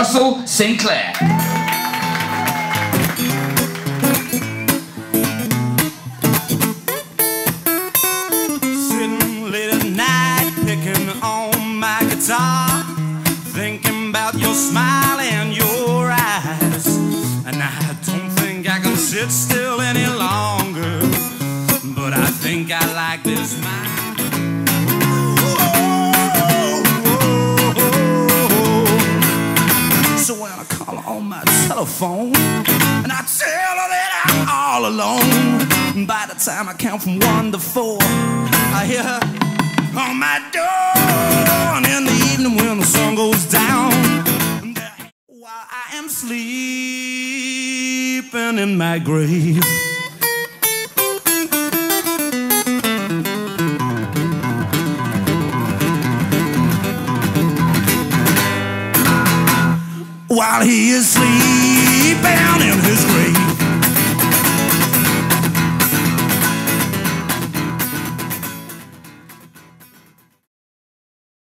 Russell Sinclair. Sitting late at night, picking on my guitar, thinking about your smile and your eyes. And I don't think I can sit still any longer, but I think I like this mind. So when I call her on my telephone and I tell her that I'm all alone, by the time I count from 1 to 4, I hear her on my door. And in the evening when the sun goes down, while I am sleeping in my grave, while he is sleeping